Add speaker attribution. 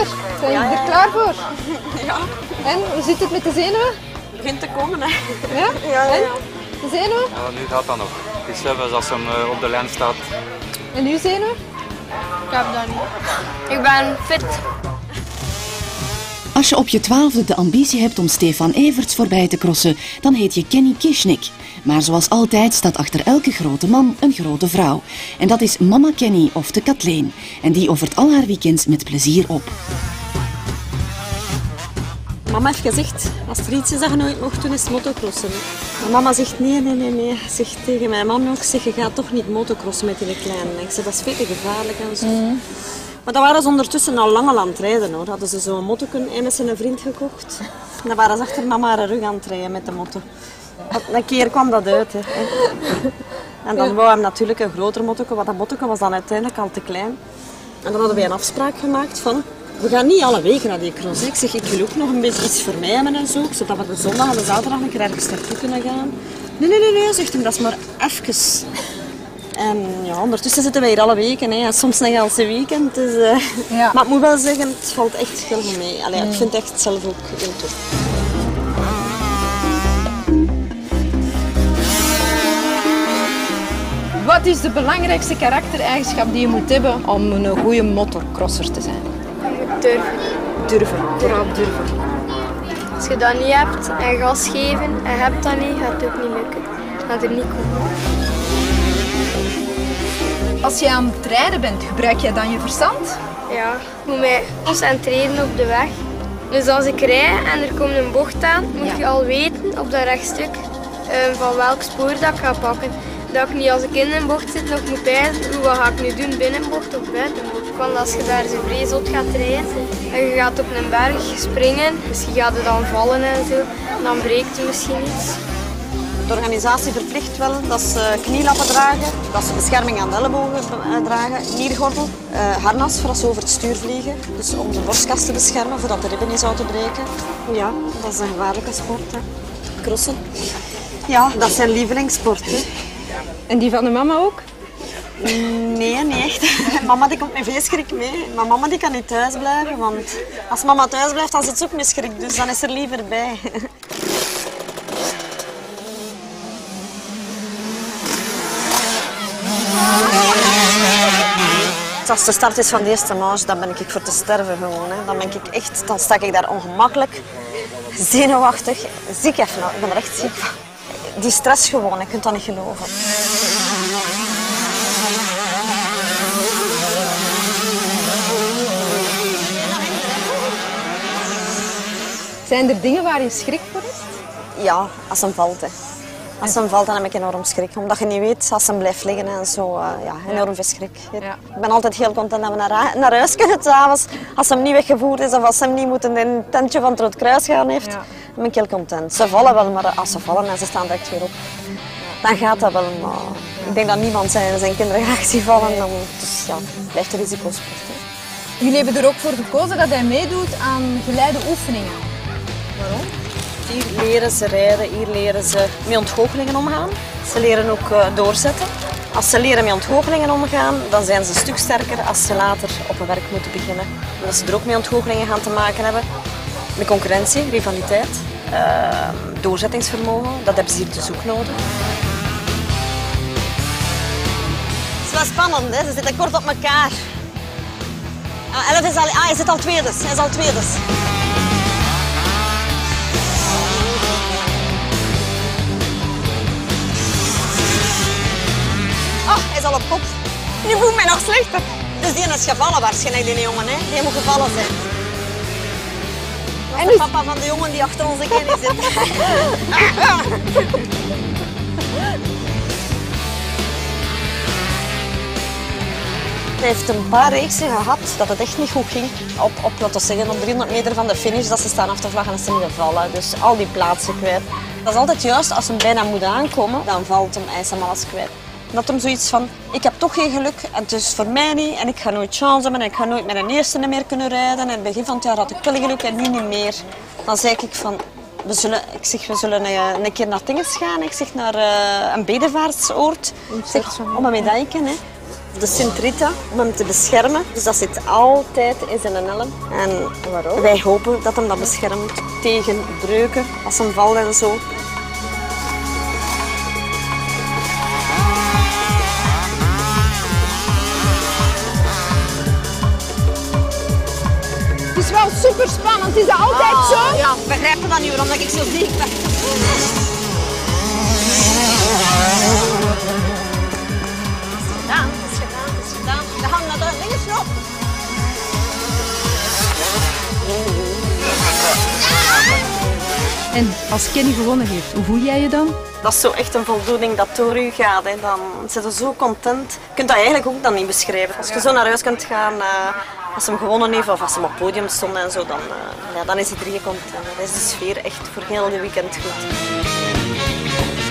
Speaker 1: super. Zijn jullie er klaar voor?
Speaker 2: Ja.
Speaker 1: En, hoe zit het met de zenuwen?
Speaker 2: Het begint te komen, hè.
Speaker 1: Ja?
Speaker 2: Ja,
Speaker 1: En?
Speaker 2: ja.
Speaker 1: De zenuwen?
Speaker 3: Ja, nu gaat dat nog. Het is zelfs als hem op de lijn staat.
Speaker 1: En uw zenuwen?
Speaker 4: Ik heb dat niet. Ik ben fit.
Speaker 5: Als je op je 12e de ambitie hebt om Stefan Everts voorbij te crossen, dan heet je Kenny Kishnik. Maar zoals altijd staat achter elke grote man een grote vrouw. En dat is mama Kenny of de Kathleen. En die offert al haar weekends met plezier op.
Speaker 2: Mama heeft gezegd, als er iets is dat je nooit mocht doen, is motocrossen. Maar mama zegt nee. Zegt tegen mijn man ook, zeg, je gaat toch niet motocrossen met die kleine. Ik zeg, dat is veel te gevaarlijk en zo. Maar dan waren ze ondertussen al lang aan het rijden, hoor. Hadden ze zo'n mottoken met zijn vriend gekocht. En dan waren ze achter mama haar rug aan het rijden met de motto. Een keer kwam dat uit, hè. En dan wou hem natuurlijk een groter mottoken, want dat mottoken was dan uiteindelijk al te klein. En dan hadden wij een afspraak gemaakt van, we gaan niet alle weken naar die cross. Ik zeg, ik wil ook nog een beetje iets voor mij hebben en zo, zodat we de zondag en de zaterdag een keer ergens naartoe kunnen gaan. Nee, zegt hij, dat is maar even. En ja, ondertussen zitten wij hier alle weken, hè. En soms een hele weekend. Dus,
Speaker 1: Ja.
Speaker 2: Maar ik moet wel zeggen, het valt echt heel goed mee. Allee, ik vind het echt zelf ook heel tof.
Speaker 1: Wat is de belangrijkste karaktereigenschap die je moet hebben om een goede motocrosser te zijn?
Speaker 4: Durven.
Speaker 1: Durven, vooral durven.
Speaker 4: Als je dat niet hebt en gas geven en je hebt dat niet, gaat het ook niet lukken. Het gaat er niet komen.
Speaker 1: Als je aan het rijden bent, gebruik jij dan je verstand?
Speaker 4: Ja, ik moet mij concentreren op de weg. Dus als ik rij en er komt een bocht aan, moet je al weten op dat rechtstuk van welk spoor dat ik ga pakken. Dat ik niet als ik in een bocht zit nog moet pijzen, wat ga ik nu doen, binnenbocht of buitenbocht. Want als je daar zo vrij zot gaat rijden en je gaat op een berg springen, misschien gaat het dan vallen en zo, dan breekt er misschien iets.
Speaker 2: De organisatie verplicht wel dat ze knielappen dragen, dat ze bescherming aan de ellebogen dragen, niergordel, harnas voor als ze over het stuur vliegen. Dus om de borstkas te beschermen, voordat de ribben niet zouden breken. Ja, dat is een gevaarlijke sport, hè. Crossen. Ja, dat is zijn lievelingssport, hè.
Speaker 1: En die van de mama ook?
Speaker 2: Nee, niet echt. Mama die komt met veel schrik mee, maar mama die kan niet thuis blijven, want als mama thuis blijft, dan zit ze ook met schrik, dus dan is er liever bij. Als de start is van de eerste manche, dan ben ik voor te sterven gewoon. Hè. Dan sta ik daar ongemakkelijk, zenuwachtig, ziek even. Ik ben er echt ziek van. Die stress gewoon, je kunt dat niet geloven.
Speaker 1: Zijn er dingen waar je schrik voor is?
Speaker 2: Ja, als hem valt. Hè. Als hem valt, dan heb ik enorm schrik. Omdat je niet weet, als hem blijft liggen en zo, ja, enorm veel schrik.
Speaker 1: Ja.
Speaker 2: Ik ben altijd heel content dat we naar huis kunnen s'avonds. Als hem niet weggevoerd is of als hem niet moet in een tentje van het Rood Kruis gaan heeft, dan ben ik heel content. Ze vallen wel, maar als ze vallen en ze staan direct weer op, dan gaat dat wel. Maar ik denk dat niemand zijn kinderen graag ziet vallen. Dus ja, het blijft een risicosport. Hè.
Speaker 1: Jullie hebben er ook voor gekozen dat hij meedoet aan geleide oefeningen. Waarom?
Speaker 2: Hier leren ze rijden, hier leren ze met ontgoochelingen omgaan. Ze leren ook doorzetten. Als ze leren met ontgoochelingen omgaan, dan zijn ze een stuk sterker als ze later op een werk moeten beginnen. Omdat ze er ook met ontgoochelingen gaan te maken hebben. Met concurrentie, rivaliteit, doorzettingsvermogen, dat hebben ze hier dus ook nodig. Het is wel spannend, hè? Ze zitten kort op elkaar. 11 is al, hij zit al tweedes. Hij is al tweedes. Oh, hij is al op kop. Nu voelt mij nog slechter. Dus die is gevallen waarschijnlijk, die jongen. Hè? Die moet gevallen zijn. Dat is de papa van de jongen die achter onze kinderen zit. Hij heeft een paar reeksen gehad dat het echt niet goed ging. Laten we zeggen, op 300 meter van de finish, dat ze staan af te vlaggen en ze niet vallen. Dus al die plaatsen kwijt. Dat is altijd juist als hij bijna moet aankomen, dan valt hij hem alles kwijt. Dat hem zoiets van, ik heb toch geen geluk en het is voor mij niet en ik ga nooit chance hebben en ik ga nooit met een eerste meer kunnen rijden. En in het begin van het jaar had ik wel geluk en nu niet meer. Dan zei ik van, we zullen een keer naar Tinges gaan. Ik zeg naar een bedevaartsoord. Om een medaille, hè. De Sint-Rita, om hem te beschermen. Dus dat zit altijd in zijn helm. En waarom? Wij hopen dat hem dat beschermt tegen breuken, als hem valt en zo.
Speaker 1: Het is wel super spannend. Is dat altijd zo?
Speaker 2: Ja, ik begrijp dat niet, omdat ik zo dicht ben. Het is gedaan. We gaan naar de linksrop.
Speaker 1: En als Kenny gewonnen heeft, hoe voel jij je dan?
Speaker 2: Dat is zo echt een voldoening dat door u gaat. Hè. Dan zit je zo content. Je kunt dat eigenlijk ook dan niet beschrijven. Als je zo naar huis kunt gaan, als hij gewonnen heeft of als hij op het podium stond en zo, dan is iedereen content. Dan is de sfeer echt voor heel het weekend goed.